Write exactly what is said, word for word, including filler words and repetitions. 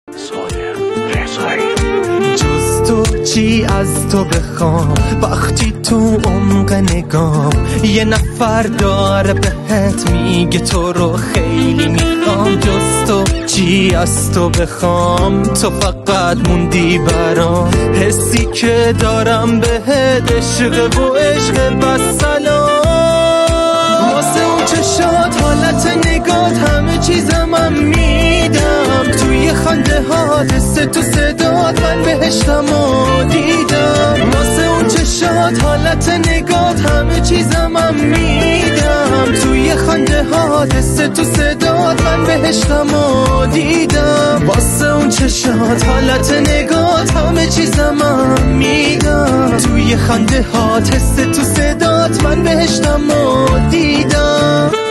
جز تو چی از تو بخوام وقتی تو عمق نگام یه نفر داره بهت میگه تو رو خیلی میخوام. جز تو چی از تو بخوام تو فقط موندی برام. حسی که دارم بهت عشق و عشق بس سلام. واسه اون چشات حالت نگات همه چیزم هم میدم. توی خنده ها حس تو صدات من بهشتم و دیدم. واسه اون چشات حالت نگات همه چیزم هم میدم. توی خنده ها حس تو صدات من بهشتم و دیدم. واسه اون چشات حالت نگات همه چیزم هم میدم. توی خنده ها حس تو صدات من بهشتم و دیدم.